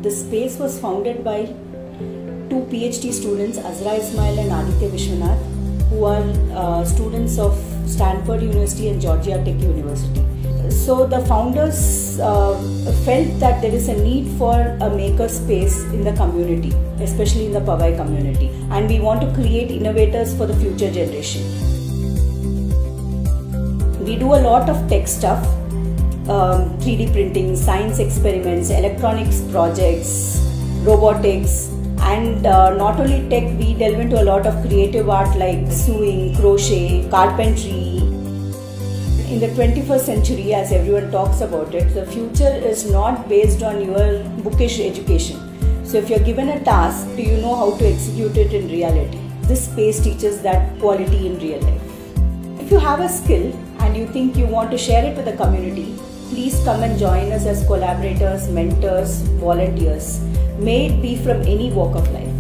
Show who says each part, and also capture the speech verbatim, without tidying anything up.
Speaker 1: The space was founded by two PhD students, Azra Ismail and Aditya Vishwanath, who are uh, students of Stanford University and Georgia Tech University. So the founders uh, felt that there is a need for a maker space in the community, especially in the Powai community, and we want to create innovators for the future generation. We do a lot of tech stuff, um, three D printing, science experiments, electronics projects, robotics, and uh, not only tech, we delve into a lot of creative art like sewing, crochet, carpentry. In the twenty-first century, as everyone talks about it, the future is not based on your bookish education. So if you're given a task, do you know how to execute it in reality? This space teaches that quality in real life. If you have a skill and you think you want to share it with the community, please come and join us as collaborators, mentors, volunteers. May it be from any walk of life.